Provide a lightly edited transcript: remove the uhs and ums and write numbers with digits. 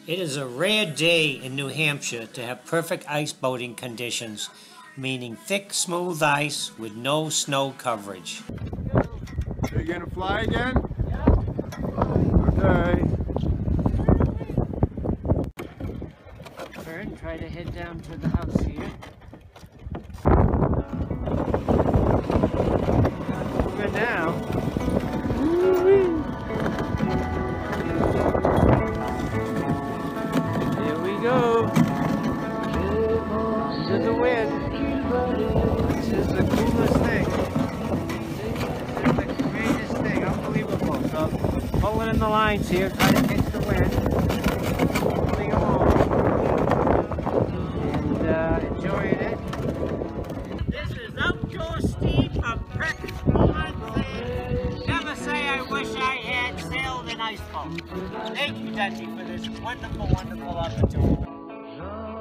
It is a rare day in New Hampshire to have perfect ice boating conditions, meaning thick, smooth ice with no snow coverage. Are you gonna fly again? Okay. Turn, try to head down to the house here. Good now. Here we go. To the wind. This is the coolest thing. This is the greatest thing. Unbelievable. So, pulling in the lines here, try to catch the wind. Moving along. And enjoying it. This is Outdoor Steve from Perkins Pond. Never say I wish I had sailed an ice boat. Thank you, Dutchie, for this wonderful, wonderful opportunity.